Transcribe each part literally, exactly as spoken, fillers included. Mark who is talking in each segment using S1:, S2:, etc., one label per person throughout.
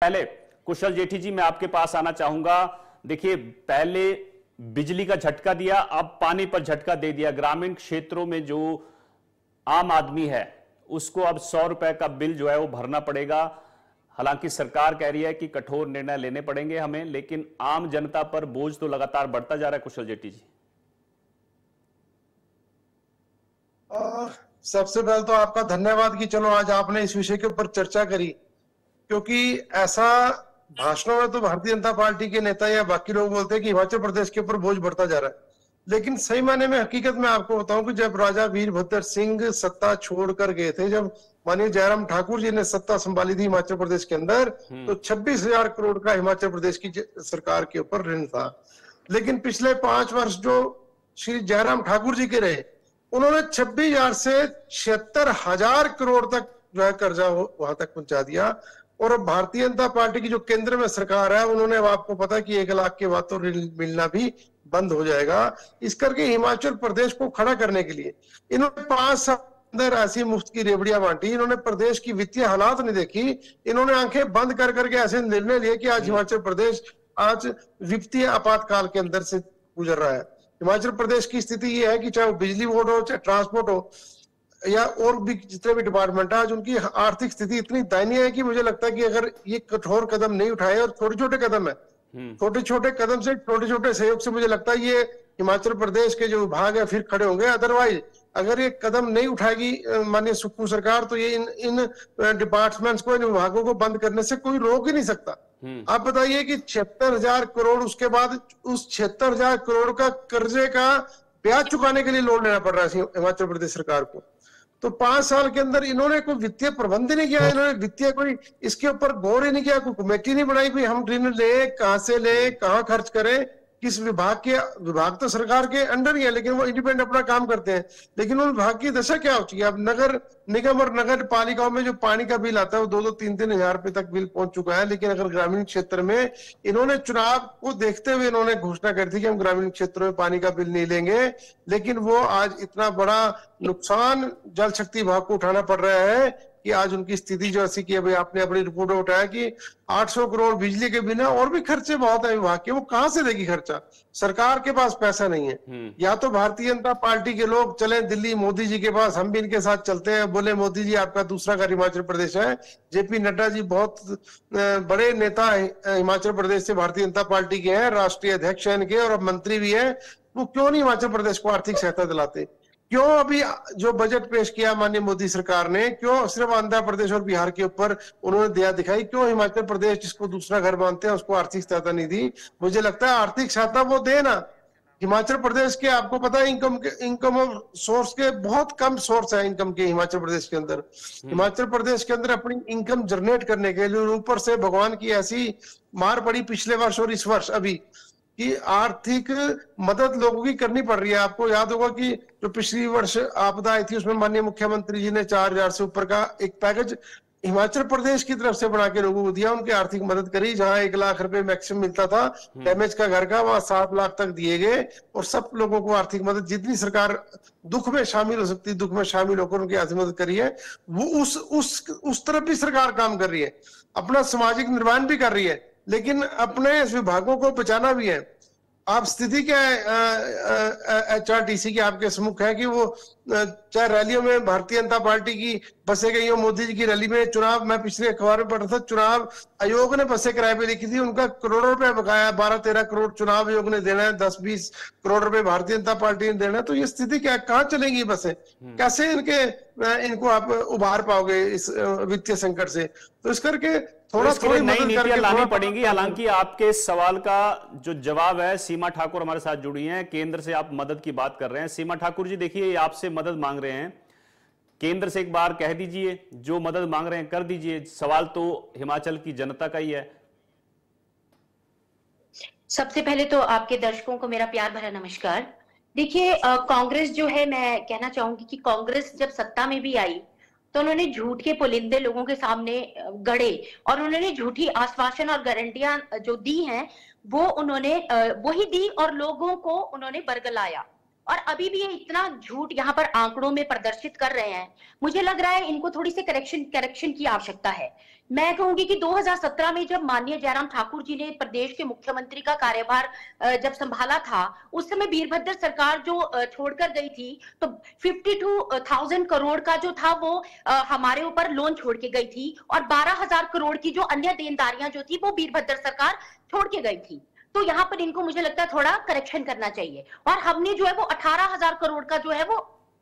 S1: पहले कुशल जेठी जी मैं आपके पास आना चाहूंगा। देखिए, पहले बिजली का झटका दिया, अब पानी पर झटका दे दिया। ग्रामीण क्षेत्रों में जो आम आदमी है उसको अब सौ रुपए का बिल जो है वो भरना पड़ेगा। हालांकि सरकार कह रही है कि कठोर निर्णय लेने पड़ेंगे हमें, लेकिन आम जनता पर बोझ तो लगातार बढ़ता जा रहा है। कुशल जेठी जी,
S2: आ, सबसे पहले तो आपका धन्यवाद कि चलो आज आपने इस विषय के ऊपर चर्चा करी, क्योंकि ऐसा भाषणों में तो भारतीय जनता पार्टी के नेता या बाकी लोग बोलते हैं कि हिमाचल प्रदेश के ऊपर बोझ बढ़ता जा रहा है, लेकिन सही मायने में हकीकत में आपको बताऊं कि जब राजा वीरभद्र सिंह सत्ता छोड़कर गए थे, जब माननीय जयराम ठाकुर जी ने सत्ता संभाली थी हिमाचल प्रदेश के अंदर, तो छब्बीस हजार करोड़ का हिमाचल प्रदेश की सरकार के ऊपर ऋण था। लेकिन पिछले पांच वर्ष जो श्री जयराम ठाकुर जी के रहे, उन्होंने छब्बीस हजार से छिहत्तर हजार करोड़ तक जो है कर्जा वहां तक पहुंचा दिया। और अब भारतीय जनता पार्टी की जो केंद्र में सरकार है, उन्होंने, अब आपको पता है कि एक लाख के बाद तो ऋण मिलना भी बंद हो जाएगा। इस करके हिमाचल प्रदेश को खड़ा करने के लिए इन्होंने पांच साल अंदर ऐसी मुफ्त की रेवड़ियां बांटी। इन्होंने प्रदेश की वित्तीय हालात नहीं देखी, इन्होंने आंखें बंद कर करके ऐसे निर्णय लिए कि आज हिमाचल प्रदेश आज वित्तीय आपातकाल के अंदर से गुजर रहा है। हिमाचल प्रदेश की स्थिति ये है कि चाहे वो बिजली बोर्ड हो, चाहे ट्रांसपोर्ट हो, या और भी जितने भी डिपार्टमेंट है, आज उनकी आर्थिक स्थिति इतनी दयनीय है कि मुझे लगता है कि अगर ये कठोर कदम नहीं उठाए, और छोटे छोटे कदम है, छोटे छोटे कदम से, छोटे छोटे सहयोग से मुझे लगता है ये हिमाचल प्रदेश के जो विभाग है फिर खड़े होंगे। अदरवाइज अगर ये कदम नहीं उठाएगी माननीय सुक्खू सरकार, तो ये इन इन डिपार्टमेंट्स को, इन विभागों को बंद करने से कोई रोक ही नहीं सकता। आप बताइए कि छिहत्तर हजार करोड़, उसके बाद उस छिहत्तर हजार करोड़ का कर्जे का ब्याज चुकाने के लिए लोन लेना पड़ रहा है हिमाचल प्रदेश सरकार को। तो पांच साल के अंदर इन्होंने कोई वित्तीय प्रबंध नहीं किया, इन्होंने वित्तीय कोई इसके ऊपर गौर ही नहीं किया, कोई कमेटी नहीं बनाई, कोई हम ऋण ले, कहां से ले, कहां खर्च करें, किस विभाग के, विभाग तो सरकार के अंडर ही है लेकिन वो इंडिपेंडेंट अपना काम करते हैं। लेकिन उन विभाग की दशा क्या हो चुकी है? अब नगर निगम और नगर पालिकाओं में जो पानी का बिल आता है वो दो दो तीन तीन हजार रुपए तक बिल पहुंच चुका है। लेकिन अगर ग्रामीण क्षेत्र में, इन्होंने चुनाव को देखते हुए इन्होंने घोषणा कर दी कि हम ग्रामीण क्षेत्रों में पानी का बिल नहीं लेंगे, लेकिन वो आज इतना बड़ा नुकसान जल शक्ति विभाग को उठाना पड़ रहा है कि आज उनकी स्थिति जो ऐसी कि भाई आपने अपनी रिपोर्ट में उठाया कि आठ सौ करोड़ बिजली के बिना और भी खर्चे बहुत है विभाग के, वो कहां से देगी खर्चा? सरकार के पास पैसा नहीं है। या तो भारतीय जनता पार्टी के लोग चले दिल्ली मोदी जी के पास, हम भी इनके साथ चलते हैं, बोले मोदी जी आपका दूसरा घर हिमाचल प्रदेश है। जेपी नड्डा जी बहुत बड़े नेता हिमाचल प्रदेश से भारतीय जनता पार्टी के हैं, राष्ट्रीय अध्यक्ष है इनके और अब मंत्री भी है। वो क्यों नहीं हिमाचल प्रदेश को आर्थिक सहायता दिलाते? क्यों अभी जो बजट पेश किया माननीय मोदी सरकार ने, क्यों सिर्फ आंध्र प्रदेश और बिहार के ऊपर उन्होंने दया दिखाई? क्यों हिमाचल प्रदेश जिसको दूसरा घर मानते हैं उसको आर्थिक सहायता नहीं दी? मुझे लगता है आर्थिक सहायता वो दे ना। हिमाचल प्रदेश के, आपको पता है इनकम के, इनकम और सोर्स के बहुत कम सोर्स है इनकम के हिमाचल प्रदेश के अंदर। हिमाचल प्रदेश के अंदर अपनी इनकम जनरेट करने के लिए ऊपर से भगवान की ऐसी मार पड़ी पिछले वर्ष और इस वर्ष अभी कि आर्थिक मदद लोगों की करनी पड़ रही है। आपको याद होगा कि जो पिछली वर्ष आपदा आई थी उसमें माननीय मुख्यमंत्री जी ने चार हजार से ऊपर का एक पैकेज हिमाचल प्रदेश की तरफ से बना के लोगों को दिया, उनकी आर्थिक मदद करी। जहां एक लाख रुपए मैक्सिमम मिलता था डैमेज का घर का, वहां सात लाख तक दिए गए और सब लोगों को आर्थिक मदद, जितनी सरकार दुख में शामिल हो सकती दुख में शामिल होकर उनकी आर्थिक मदद करी है, वो उस उस उस तरफ भी सरकार काम कर रही है, अपना सामाजिक निर्माण भी कर रही है, लेकिन अपने इस विभागों को बचाना भी है। आप स्थिति क्या है एच आर टी सी की आपके सम्मुख है कि वो चाहे रैलियों में भारतीय जनता पार्टी की बसें गई हो, मोदी जी की रैली में, चुनाव, मैं पिछले अखबार में पढ़ा था, चुनाव आयोग ने बसें किराए पे लिखी थी, उनका करोड़ों रुपए बकाया, बारह तेरह करोड़ चुनाव आयोग ने देना है, दस बीस करोड़ रुपए भारतीय जनता पार्टी ने देना है। तो ये स्थिति क्या, कहाँ चलेंगी बसें? कैसे इनके इनको आप उबार पाओगे इस वित्तीय संकट से? तो इस करके थोड़ा थोड़ी
S1: नई नीतियां लानी पड़ेंगी। हालांकि आपके सवाल का जो जवाब है, सीमा ठाकुर हमारे साथ जुड़ी हैं, केंद्र से आप मदद की बात कर रहे हैं। सीमा ठाकुर जी, देखिए आपसे मदद मांग रहे हैं, केंद्र से एक बार कह दीजिए जो मदद मांग रहे हैं कर दीजिए। सवाल तो हिमाचल की जनता का ही है।
S3: सबसे पहले तो आपके दर्शकों को मेरा प्यार भरा नमस्कार। देखिए, कांग्रेस जो है, मैं कहना चाहूंगी कि कांग्रेस जब सत्ता में भी आई तो उन्होंने झूठ के पुलिंदे लोगों के सामने गढ़े और उन्होंने झूठी आश्वासन और गारंटियां जो दी हैं वो उन्होंने वही दी और लोगों को उन्होंने बरगलाया और अभी भी ये इतना झूठ यहाँ पर आंकड़ों में प्रदर्शित कर रहे हैं। मुझे लग रहा है इनको थोड़ी सी करेक्शन करेक्शन की आवश्यकता है। मैं कहूंगी कि दो हज़ार सत्रह में जब माननीय जयराम ठाकुर जी ने प्रदेश के मुख्यमंत्री का कार्यभार जब संभाला था, उस समय वीरभद्र सरकार जो छोड़कर गई थी, तो बावन हज़ार करोड़ का जो था वो हमारे ऊपर लोन छोड़ के गई थी, और बारह हज़ार करोड़ की जो अन्य देनदारियां जो थी वो वीरभद्र सरकार छोड़ के गई थी। तो यहाँ पर इनको मुझे लगता है थोड़ा करेक्शन करना चाहिए। और हमने जो है वो अठारह हज़ार करोड़ का जो है वो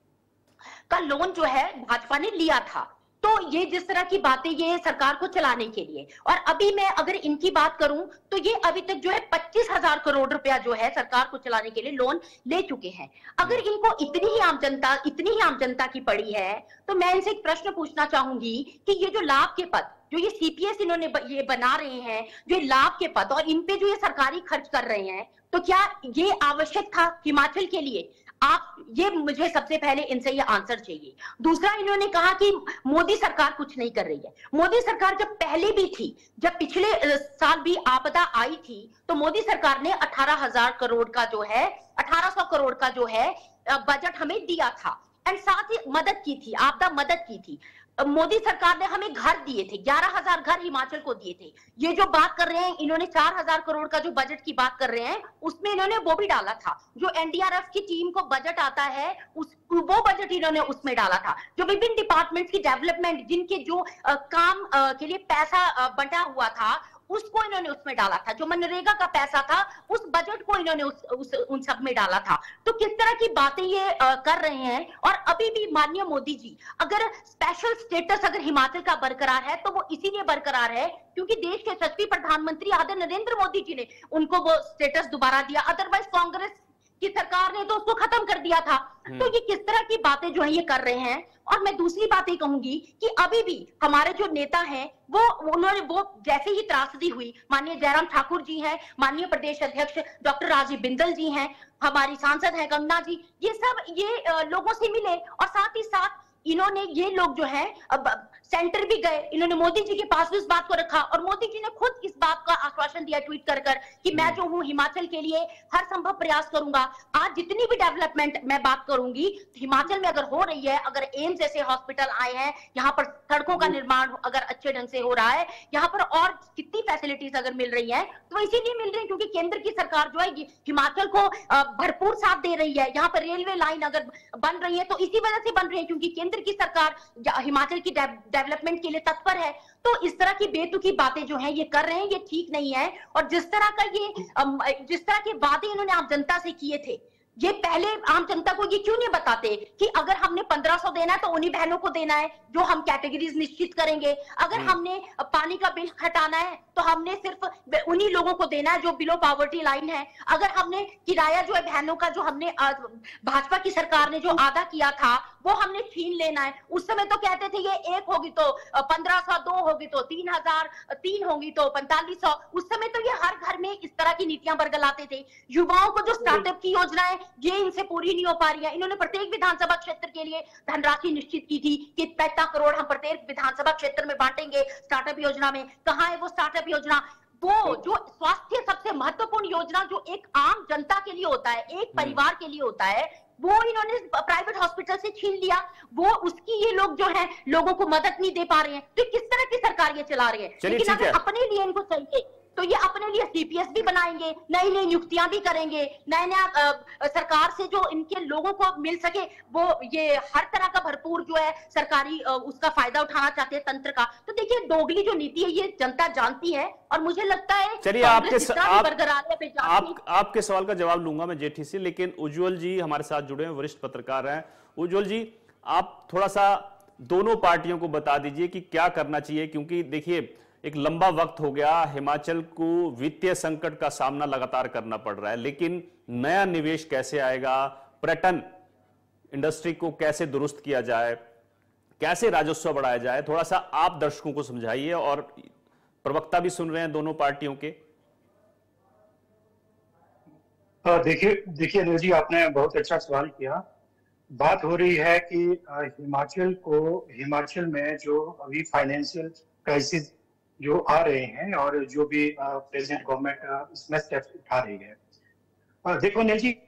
S3: का लोन जो है भाजपा ने लिया था। तो ये जिस तरह की बातें ये सरकार को चलाने के लिए, और अभी मैं अगर इनकी बात करूं तो ये अभी तक जो है पच्चीस हजार करोड़ रुपया जो है सरकार को चलाने के लिए लोन ले चुके हैं। अगर इनको इतनी ही आम जनता इतनी ही आम जनता की पड़ी है, तो मैं इनसे एक प्रश्न पूछना चाहूंगी कि ये जो लाभ के पद जो ये सीपीएस इन्होंने ये बना रहे हैं, जो लाभ के पद और इन पे जो ये सरकारी खर्च कर रहे हैं, तो क्या ये आवश्यक था हिमाचल के लिए? आप ये मुझे सबसे पहले इनसे ये आंसर चाहिए। दूसरा, इन्होंने कहा कि मोदी सरकार कुछ नहीं कर रही है। मोदी सरकार जब पहले भी थी, जब पिछले साल भी आपदा आई थी, तो मोदी सरकार ने अठारह हज़ार करोड़ का जो है अठारह सौ करोड़ का जो है बजट हमें दिया था, एंड साथ ही मदद की थी, आपदा मदद की थी। मोदी सरकार ने हमें घर दिए थे, ग्यारह हज़ार घर हिमाचल को दिए थे। ये जो बात कर रहे हैं इन्होंने चार हज़ार करोड़ का जो बजट की बात कर रहे हैं, उसमें इन्होंने वो भी डाला था, जो एनडीआरएफ की टीम को बजट आता है उस वो बजट इन्होंने उसमें डाला था। जो विभिन्न डिपार्टमेंट्स की डेवलपमेंट, जिनके जो आ, काम आ, के लिए पैसा आ, बंटा हुआ था, उसको इन्होंने उसमें डाला था। जो मनरेगा का पैसा था, उस बजट को इन्होंने उस, उस उन सब में डाला था। तो किस तरह की बातें ये आ, कर रहे हैं। और अभी भी माननीय मोदी जी, अगर स्पेशल स्टेटस अगर हिमाचल का बरकरार है, तो वो इसीलिए बरकरार है क्योंकि देश के यशस्वी प्रधानमंत्री आदरणीय नरेंद्र मोदी जी ने उनको वो स्टेटस दोबारा दिया। अदरवाइज कांग्रेस की सरकार ने तो उसको खत्म कर दिया था। तो ये किस तरह की बातें जो है ये कर रहे हैं। और मैं दूसरी बात ये कहूंगी कि अभी भी हमारे जो नेता हैं, वो उन्होंने वो जैसे ही त्रासदी हुई, माननीय जयराम ठाकुर जी हैं, माननीय प्रदेश अध्यक्ष डॉक्टर राजीव बिंदल जी हैं, हमारी सांसद है कंगना जी, ये सब ये लोगों से मिले, और साथ ही साथ इन्होंने ये लोग जो है अब सेंटर भी गए, इन्होंने मोदी जी के पास भी इस बात को रखा, और मोदी जी ने खुद इस बात का आश्वासन दिया ट्वीट कर कर कि मैं जो हूं हिमाचल के लिए हर संभव प्रयास करूंगा। आज जितनी भी डेवलपमेंट मैं बात करूंगी हिमाचल में अगर हो रही है, अगर एम्स जैसे हॉस्पिटल आए हैं, यहाँ पर सड़कों का निर्माण अगर अच्छे ढंग से हो रहा है, यहाँ पर और कितनी फैसिलिटीज अगर मिल रही है, तो इसीलिए मिल रही है क्योंकि केंद्र की सरकार जो है हिमाचल को भरपूर साथ दे रही है। यहाँ पर रेलवे लाइन अगर बन रही है तो इसी वजह से बन रही है क्योंकि केंद्र की सरकार हिमाचल की डेवलपमेंट के लिए तत्पर है। तो इस तरह की बेतुकी बातें जो हैं ये कर रहे हैं, ये ठीक नहीं है। और जिस तरह का ये जिस तरह के वादे इन्होंने आम जनता से किए थे, ये पहले आम जनता को ये क्यों नहीं बताते कि अगर हमने पंद्रह सौ देना है तो उन्हीं बहनों को देना है जो हम कैटेगरीज निश्चित करेंगे। अगर हमने पानी का बिल हटाना है तो हमने सिर्फ उन्हीं लोगों को देना है जो बिलो पॉवर्टी लाइन है। अगर हमने किराया जो है बहनों का, जो हमने भाजपा की सरकार ने जो आधा किया था, वो हमने छीन लेना है। उस समय तो कहते थे ये एक होगी तो पंद्रह सौ, दो होगी तो तीन हजार, तीन होगी तो पैंतालीस सौ। उस समय तो ये हर घर में इस तरह की नीतियां बरगलाते थे। युवाओं को जो स्टार्टअप की योजना है ये इनसे पूरी नहीं हो पा रही है। इन्होंने प्रत्येक विधानसभा क्षेत्र के लिए धनराशि निश्चित की थी कि इतना करोड़ हम प्रत्येक विधानसभा क्षेत्र में बांटेंगे स्टार्टअप योजना में। कहाँ है वो स्टार्टअप योजना? वो जो स्वास्थ्य सबसे महत्वपूर्ण योजना जो एक आम जनता के लिए होता है, एक परिवार के लिए होता है, वो इन्होंने प्राइवेट हॉस्पिटल से छीन लिया। वो उसकी ये लोग जो है लोगों को मदद नहीं दे पा रहे हैं। तो किस तरह की सरकार ये चला रही है? लेकिन अगर अपने लिए इनको चाहिए तो ये अपने लिए सीपीएस भी बनाएंगे, नई नई नियुक्तियां भी करेंगे, नया नया सरकार से जो इनके लोगों को मिल सके वो ये हर तरह का भरपूर जो है सरकारी आ, उसका फायदा उठाना चाहते हैं तंत्र का। तो देखिए दोगली जो नीति है ये जनता जानती है और मुझे लगता है
S1: चलिए आपके स, आप, आप, आपके सवाल का जवाब लूंगा मैं जेठी से, लेकिन उज्जवल जी हमारे साथ जुड़े हैं, वरिष्ठ पत्रकार हैं। उज्जवल जी, आप थोड़ा सा दोनों पार्टियों को बता दीजिए कि क्या करना चाहिए, क्योंकि देखिए एक लंबा वक्त हो गया, हिमाचल को वित्तीय संकट का सामना लगातार करना पड़ रहा है, लेकिन नया निवेश कैसे आएगा, पर्यटन इंडस्ट्री को कैसे दुरुस्त किया जाए, कैसे राजस्व बढ़ाया जाए, थोड़ा सा आप दर्शकों को समझाइए। और प्रवक्ता भी सुन रहे हैं दोनों पार्टियों के।
S4: देखिए देखिए अनिल जी, आपने बहुत अच्छा सवाल किया। बात हो रही है कि हिमाचल को हिमाचल में जो अभी फाइनेंशियल क्राइसिस जो आ रहे हैं और जो भी प्रेजेंट गवर्नमेंट इसमें स्टेप्स उठा रही है। देखो अनिल जी,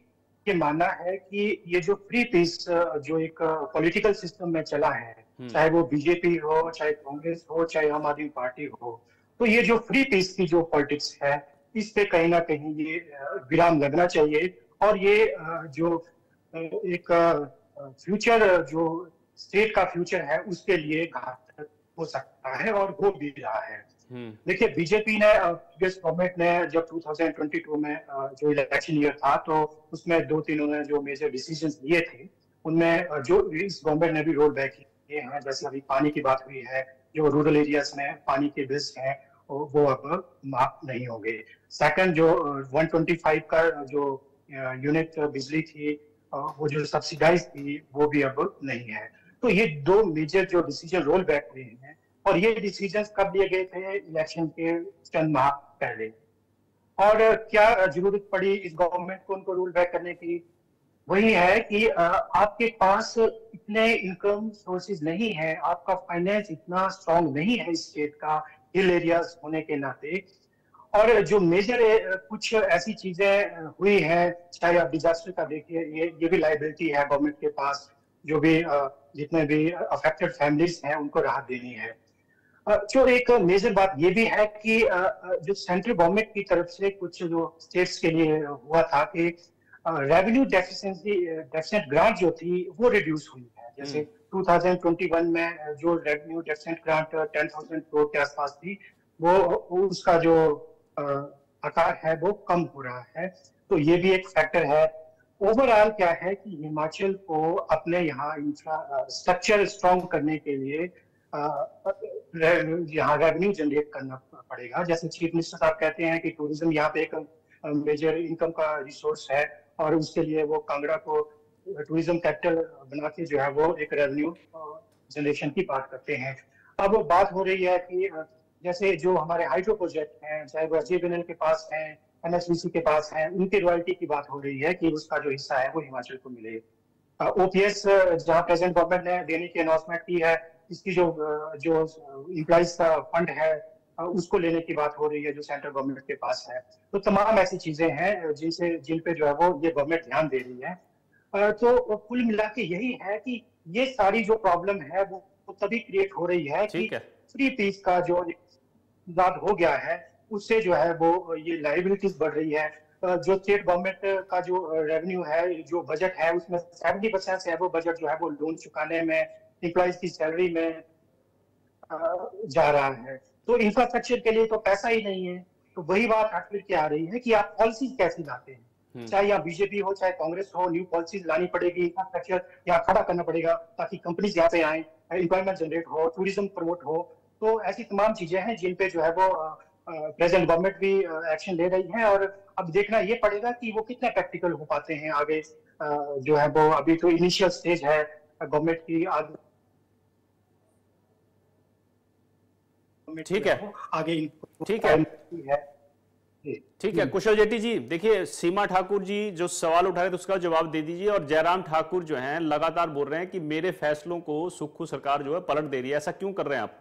S4: ये मानना है कि ये जो फ्री पीस जो एक पॉलिटिकल सिस्टम में चला है, चाहे वो बीजेपी हो, चाहे कांग्रेस हो, चाहे आम आदमी पार्टी हो, तो ये जो फ्री पीस की जो पॉलिटिक्स है, इस पे कहीं ना कहीं ये विराम लगना चाहिए। और ये जो एक फ्यूचर जो स्टेट का फ्यूचर है उसके लिए घातक हो सकता है और हो भी रहा है। देखिए, बीजेपी ने प्रीवियस गवर्नमेंट ने जब दो हज़ार बाईस में जो इलेक्शन ईयर था तो उसमें दो तीन उन्होंने जो मेजर डिसीजंस लिए थे, उनमें जो इस गवर्नमेंट ने भी रोल बैक किए हैं। जैसे अभी पानी की बात हुई है, जो रूरल एरियाज में पानी के बिल्स हैं वो अब माफ नहीं होंगे। सेकंड, जो एक सौ पच्चीस का जो यूनिट बिजली थी वो जो सब्सिडाइज थी वो भी अब नहीं है। तो ये दो मेजर जो डिसीजन रोल बैक हुए हैं, और ये डिसीजंस कब लिए गए थे? इलेक्शन के चंद माह पहले। और क्या जरूरत पड़ी इस गवर्नमेंट को उनको रोल बैक करने की? वही है कि आपके पास इतने इनकम सोर्सेज नहीं है, आपका फाइनेंस इतना स्ट्रॉन्ग नहीं है स्टेट का, हिल एरियाज होने के नाते। और जो मेजर कुछ ऐसी चीजें हुई हैं, चाहे आप डिजास्टर का देखिए, ये ये भी लाइबिलिटी है गवर्नमेंट के पास, जो भी जितने भी अफेक्टेड फैमिलीज हैं उनको राहत देनी है। जो एक मेजर बात ये भी है कि जो सेंट्रल गवर्नमेंट की तरफ से कुछ जो स्टेट्स के लिए हुआ था कि रेवेन्यू डेफिशिएंसी डेफिसिएंट ग्रांट जो थी वो रिड्यूस हुई है। जैसे दो हज़ार इक्कीस में जो रेवेन्यू डेफिसिएंट ग्रांट दस हज़ार करोड़ के आसपास थी, वो उसका जो आकार है वो कम हो रहा है। तो ये भी एक फैक्टर है। ओवरऑल क्या है कि हिमाचल को अपने यहाँ इंफ्रास्ट्रक्चर स्ट्रॉन्ग करने के लिए यहाँ रेवेन्यू जनरेट करना पड़ेगा। जैसे चीफ मिनिस्टर साहब कहते हैं कि टूरिज्म यहाँ पे एक मेजर इनकम का रिसोर्स है, और उसके लिए वो कांगड़ा को टूरिज्म कैपिटल बना के जो है वो एक रेवेन्यू जनरेशन की बात करते हैं। अब बात हो रही है कि जैसे जो हमारे हाइड्रो प्रोजेक्ट हैं, चाहे वो जे बी एन एल के पास हैं, एन एस वी सी के पास हैं, उनकी रॉयल्टी की बात हो रही है कि उसका जो हिस्सा है वो हिमाचल को मिले। ओ पी एस जहाँ प्रेजेंट गवर्नमेंट ने देने की अनाउंसमेंट की है, इसकी जो जो एम्प्लॉइज का फंड है उसको लेने की बात हो रही है जो सेंट्रल गवर्नमेंट के पास है। तो तमाम ऐसी चीजें हैं जिनसे जिन पे जो है वो ये गवर्नमेंट ध्यान दे रही है। तो कुल मिला के यही है कि ये सारी जो प्रॉब्लम है वो तभी क्रिएट हो रही है कि फ्री पीस का जो इजाद हो गया है उससे जो है वो ये लायबिलिटीज बढ़ रही है। जो स्टेट गवर्नमेंट का जो रेवेन्यू है, जो बजट है, उसमें सेवेंटी परसेंट से है वो बजट जो है वो लोन चुकाने में, एम्प्लॉइज की सैलरी में जा रहा है। तो इंफ्रास्ट्रक्चर के लिए तो पैसा ही नहीं है। तो वही बात फिर क्या आ रही है कि आप पॉलिसीज कैसे लाते हैं, चाहे यहाँ बीजेपी हो चाहे कांग्रेस हो, न्यू पॉलिसीज लानी पड़ेगी, इंफ्रास्ट्रक्चर यहाँ खड़ा करना पड़ेगा ताकि कंपनीज यहाँ पे आए, एम्प्लॉयमेंट जनरेट हो, टूरिज्म प्रमोट हो। तो ऐसी तमाम चीजें हैं जिन पे जो है वो प्रेजेंट गवर्नमेंट भी एक्शन ले रही है, और अब देखना ये पड़ेगा कि वो कितने प्रैक्टिकल हो पाते हैं आगे। जो है वो अभी तो इनिशियल स्टेज है गवर्नमेंट की।
S1: ठीक है,
S4: आगे
S1: ठीक है, ठीक है। कुशल जेट्टी जी, देखिए सीमा ठाकुर जी जो सवाल उठा रहे थे उसका जवाब दे दीजिए। और जयराम ठाकुर जो हैं लगातार बोल रहे हैं कि मेरे फैसलों को सुक्खू सरकार जो है पलट दे रही है, ऐसा क्यों कर रहे हैं आप?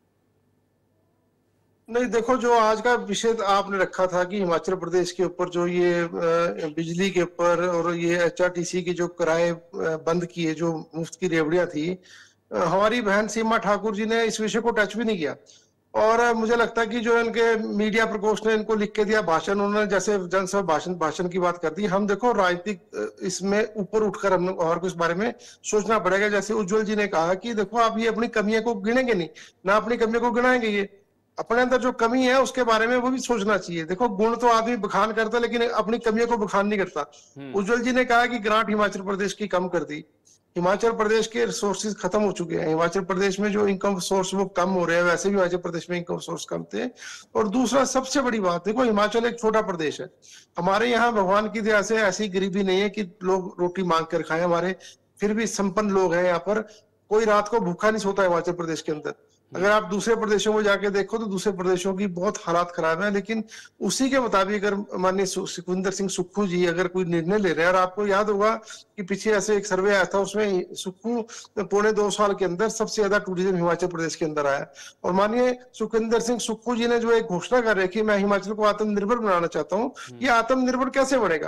S2: नहीं, देखो, जो आज का विषय आपने रखा था कि हिमाचल प्रदेश के ऊपर जो ये बिजली के ऊपर और ये एच आर टी सी की जो किराए बंद किए, जो मुफ्त की रेवड़ियां थी, हमारी बहन सीमा ठाकुर जी ने इस विषय को टच भी नहीं किया। और मुझे लगता है कि जो इनके मीडिया प्रकोष्ठ ने इनको लिख के दिया भाषण, उन्होंने जैसे जनसभा भाषण भाषण की बात कर दी। हम देखो राजनीतिक इसमें ऊपर उठकर हम और कुछ बारे में सोचना पड़ेगा। जैसे उज्जवल जी ने कहा कि देखो आप ये अपनी कमियों को गिनेंगे नहीं, ना अपनी कमियों को गिनाएंगे, ये अपने अंदर जो कमी है उसके बारे में वो भी सोचना चाहिए। देखो, गुण तो आदमी बखान करता है लेकिन अपनी कमियों को बखान नहीं करता। उज्जवल जी ने कहा कि ग्रांट हिमाचल प्रदेश की कम कर दी। हिमाचल प्रदेश के रिसोर्सेज खत्म हो चुके हैं। हिमाचल प्रदेश में जो इनकम सोर्स वो कम हो रहे हैं, वैसे भी हिमाचल प्रदेश में इनकम सोर्स कम थे। और दूसरा सबसे बड़ी बात, देखो हिमाचल एक छोटा प्रदेश है। हमारे यहाँ भगवान की दया से ऐसी गरीबी नहीं है कि लोग रोटी मांग कर खाएं। हमारे फिर भी संपन्न लोग हैं यहाँ पर। कोई रात को भूखा नहीं सोता हिमाचल प्रदेश के अंदर। अगर आप दूसरे प्रदेशों में जाके देखो तो दूसरे प्रदेशों की बहुत हालात खराब है। लेकिन उसी के मुताबिक अगर माननीय सुखविंदर सिंह सुक्खू जी अगर कोई निर्णय ले रहे हैं, और आपको याद होगा कि पीछे ऐसे एक सर्वे आया था, उसमें सुक्खू पौने दो साल के अंदर सबसे ज्यादा टूरिज्म हिमाचल प्रदेश के अंदर आया। और माननीय सुखविंदर सिंह सुक्खू जी ने जो एक घोषणा कर रखी, मैं हिमाचल को आत्मनिर्भर बनाना चाहता हूँ। ये आत्मनिर्भर कैसे बढ़ेगा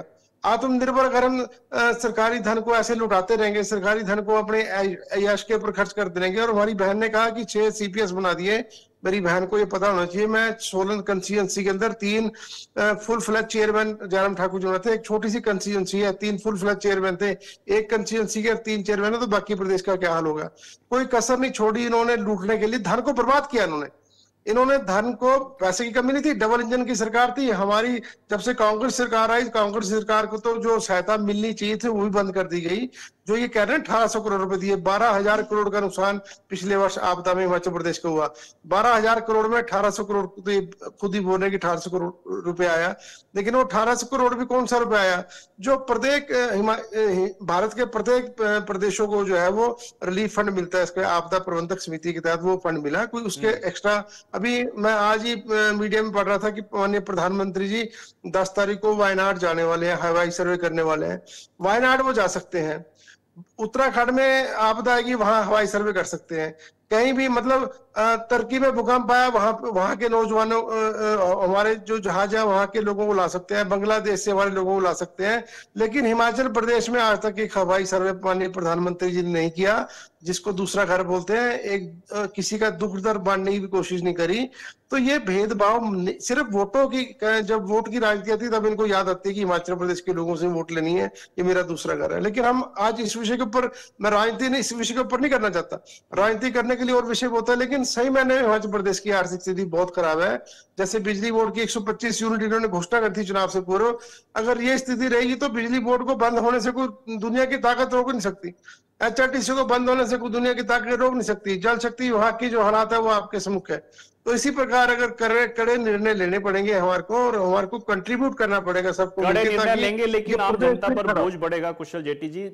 S2: आत्मनिर्भर अगर हम सरकारी धन को ऐसे लुटाते रहेंगे, सरकारी धन को अपने ऐश के ऊपर खर्च करते रहेंगे। और हमारी बहन ने कहा कि छह सीपीएस बना दिए, मेरी बहन को ये पता होना चाहिए। मैं सोलन कंस्टिट्यूएंसी के अंदर तीन full fledged chairman Jairam Thakur जो थे, एक छोटी सी कंस्टिट्यूएंसी है, तीन फुल फ्लैज चेयरमैन थे, एक कंस्टिट्यूएंसी के तीन चेयरमैन है, तो बाकी प्रदेश का क्या हाल होगा। कोई कसर नहीं छोड़ी इन्होंने लूटने के लिए, धन को बर्बाद किया इन्होंने। इन्होंने धन को, पैसे की कमी नहीं थी, डबल इंजन की सरकार थी हमारी। जब से कांग्रेस सरकार आई, कांग्रेस सरकार को तो जो सहायता मिलनी चाहिए थी वो भी बंद कर दी गई। जो ये कह रहे हैं अठारह सौ करोड़ रुपए दिए, बारह हजार करोड़ का नुकसान पिछले वर्ष आपदा में हिमाचल प्रदेश को हुआ। बारह हजार करोड़ में अठारह सौ करोड़, तो ये खुद ही बोल रहे कि अठारह सौ करोड़ रुपए आया, लेकिन वो अठारह सौ करोड़ भी कौन सा रुपए आया। जो प्रत्येक भारत के प्रत्येक प्रदेशों को जो है वो रिलीफ फंड मिलता है, इसके आपदा प्रबंधक समिति के तहत वो फंड मिला, कोई उसके एक्स्ट्रा। अभी मैं आज ही मीडिया में पढ़ रहा था कि माननीय प्रधानमंत्री जी दस तारीख को वायनाड जाने वाले हैं, हवाई सर्वे करने वाले हैं। वायनाड वो जा सकते हैं, उत्तराखंड में आपदा आएगी वहां हवाई सर्वे कर सकते हैं। कहीं भी मतलब तुर्की में भूकंप आया, वहां वहां के नौजवानों, हमारे जो जहाज है वहां के लोगों को ला सकते हैं, बांग्लादेश से हमारे लोगों को ला सकते हैं। लेकिन हिमाचल प्रदेश में आज तक एक हवाई सर्वे माननीय प्रधानमंत्री जी ने नहीं किया, जिसको दूसरा घर बोलते हैं। एक किसी का दुख दर्द बांटने की भी कोशिश नहीं करी। तो ये भेदभाव सिर्फ वोटों की, जब वोट की राजनीति आती है तब इनको याद आती है कि हिमाचल प्रदेश के लोगों से वोट लेनी है, ये मेरा दूसरा घर है। लेकिन हम आज इस विषय के ऊपर, मैं राजनीति नहीं, इस विषय के ऊपर नहीं करना चाहता, राजनीति करने के लिए और विषय होता है। लेकिन सही मैंने हिमाचल प्रदेश की आर्थिक स्थिति बहुत खराब है। जैसे बिजली बोर्ड की एक सौ पच्चीस यूनिट इन्होंने घोषणा कर थी चुनाव से पूर्व, अगर ये स्थिति रहेगी तो बिजली बोर्ड को बंद होने से कोई दुनिया की ताकत रोक नहीं सकती। एचआरटीसी को बंद होने से कोई दुनिया की ताकत रोक नहीं सकती। जल शक्ति विभाग की जो हालात है वो आपके सम्मुख है। तो इसी प्रकार अगर कड़े कड़े निर्णय लेने पड़ेंगे हमारे को, और हमारे को कंट्रीब्यूट करना पड़ेगा सबको।
S1: कड़े निर्णय लेंगे, लेकिन आम जनता पर बोझ बढ़ेगा। कुशल जेट्टी जी,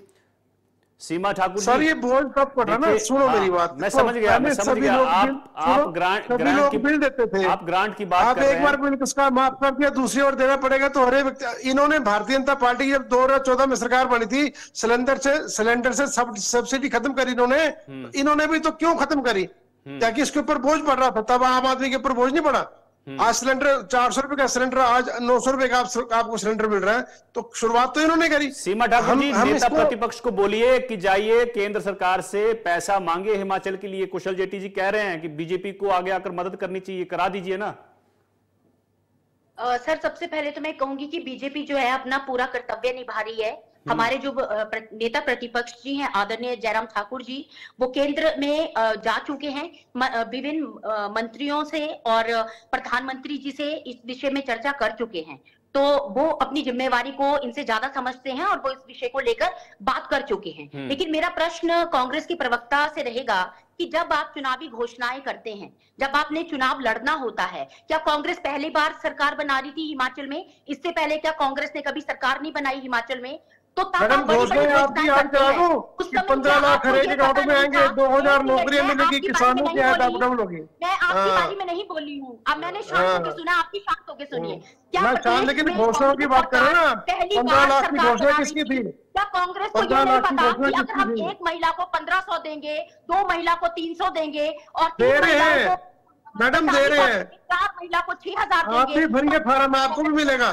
S1: सीमा ठाकुर
S2: सर, ये बोझ कब पड़ा ना, सुनो
S1: हाँ,
S2: मेरी बात।
S1: मैं समझ गया, मैं समझ गया। आप आप ग्रांट ग्रांट की
S2: बिल देते थे,
S1: आप ग्रांट की बात
S2: आप
S1: कर रहे हैं।
S2: एक बार बिल उसका माफ कर दिया, दूसरी ओर देना पड़ेगा। तो हरे व्यक्ति, इन्होंने भारतीय जनता पार्टी की जब दो हजार चौदह में सरकार बनी थी, सिलेंडर से सिलेंडर से सब सब्सिडी खत्म करी इन्होंने। इन्होंने भी तो क्यों खत्म करी, ताकि इसके ऊपर बोझ पड़ रहा था, तब आम आदमी के ऊपर बोझ नहीं पड़ा। आज सिलेंडर चार सौ रुपए का सिलेंडर, आज नौ सौ रुपए का आप, आपको सिलेंडर मिल रहा है। तो शुरुआत तो इन्होंने करी।
S1: सीमा ठाकुर जी, नेता प्रतिपक्ष को बोलिए कि जाइए केंद्र सरकार से पैसा मांगे हिमाचल के लिए। कुशल जेट्टी जी कह रहे हैं कि बीजेपी को आगे आकर मदद करनी चाहिए, करा दीजिए ना।
S3: आ, सर, सबसे पहले तो मैं कहूंगी कि बीजेपी जो है अपना पूरा कर्तव्य निभा रही है। हमारे जो नेता प्रतिपक्ष जी हैं आदरणीय जयराम ठाकुर जी, वो केंद्र में जा चुके हैं, विभिन्न मंत्रियों से और प्रधानमंत्री जी से इस विषय में चर्चा कर चुके हैं। तो वो अपनी जिम्मेवारी को इनसे ज्यादा समझते हैं और वो इस विषय को लेकर बात कर चुके हैं। लेकिन मेरा प्रश्न कांग्रेस की प्रवक्ता से रहेगा कि जब आप चुनावी घोषणाएं करते हैं, जब आपने चुनाव लड़ना होता है, क्या कांग्रेस पहली बार सरकार बना रही थी हिमाचल में? इससे पहले क्या कांग्रेस ने कभी सरकार नहीं बनाई हिमाचल में? तो
S2: मैडम, घोषणाएं आपकी याद करा दो कि पंद्रह लाख हरेक अकाउंट में आएंगे, दो हजार नौकरियां मिलेगी, किसानों की आय डबल होगी।
S3: मैं आपकी बारी में नहीं बोली हूँ, अब मैंने शांत होकर सुना, आपकी शांत होकर सुनिए।
S2: क्या शांत, लेकिन घोषणाओं की बात करें ना, पंद्रह लाख की घोषणा किसकी थी?
S3: क्या कांग्रेस को ये नहीं पता कि अगर हम एक महिला को पंद्रह सौ देंगे, दो महिला को तीन सौ देंगे और
S2: दे रहे हैं मैडम, दे रहे हैं,
S3: चार महिला को छह हजार देंगे,
S2: आप ही भरिए फार्म, आपको भी मिलेगा।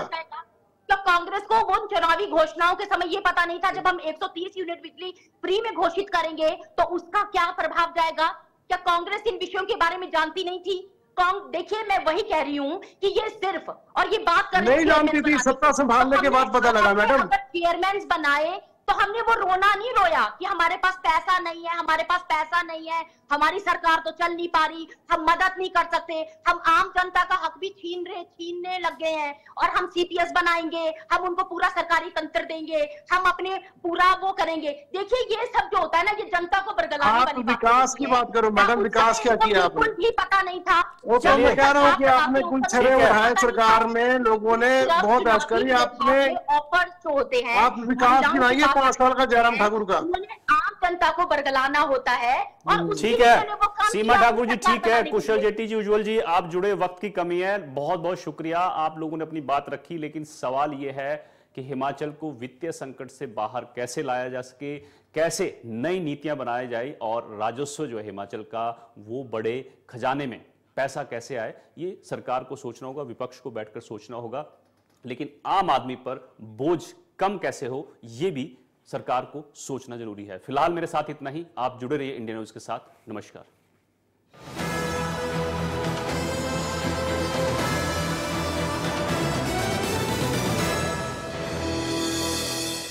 S3: तो कांग्रेस को वो चुनावी घोषणाओं के समय ये पता नहीं था जब हम एक सौ तीस यूनिट बिजली फ्री में घोषित करेंगे तो उसका क्या प्रभाव जाएगा? क्या कांग्रेस इन विषयों के बारे में जानती नहीं थी? देखिए, मैं वही कह रही हूँ कि ये सिर्फ, और ये बात करने
S2: नहीं जानती थी, सत्ता संभालने के बाद पता लगा मैडम।
S3: अगर चेयरमैन बनाए तो हमने वो रोना नहीं रोया कि हमारे पास पैसा नहीं है, हमारे पास पैसा नहीं है, हमारी सरकार तो चल नहीं पा रही, हम मदद नहीं कर सकते, हम आम जनता का हक भी छीन रहे छीनने लग गए हैं और हम सीपीएस बनाएंगे, हम उनको पूरा सरकारी तंत्र देंगे, हम अपने पूरा वो करेंगे। देखिए, ये सब जो होता है ना, ये जनता को बरगलाने वाली बात।
S2: विकास की बात करो मैडम, विकास क्या किया आपने?
S3: बिल्कुल भी पता नहीं था।
S2: वो तो मैं कह रहा हूँ कि आपने कुछ छड़े उठाए, सरकार में लोगों ने बहुत ऐश करी, आपने
S3: ऑफर जो होते हैं,
S2: आप विकास गिनाइए पांच साल का जयराम ठाकुर का।
S3: आम जनता को बरगलाना होता है और
S1: ठीक है सीमा ठाकुर जी, ठीक है। कुशल जेट्टी जी, उज्जवल जी, आप जुड़े, वक्त की कमी है, बहुत बहुत शुक्रिया, आप लोगों ने अपनी बात रखी। लेकिन सवाल यह है कि हिमाचल को वित्तीय संकट से बाहर कैसे लाया जा सके, कैसे नई नीतियां बनाई जाए और राजस्व जो है हिमाचल का वो बड़े खजाने में पैसा कैसे आए, ये सरकार को सोचना होगा, विपक्ष को बैठकर सोचना होगा। लेकिन आम आदमी पर बोझ कम कैसे हो, यह भी सरकार को सोचना जरूरी है। फिलहाल मेरे साथ इतना ही। आप जुड़े रहिए इंडिया न्यूज के साथ। नमस्कार।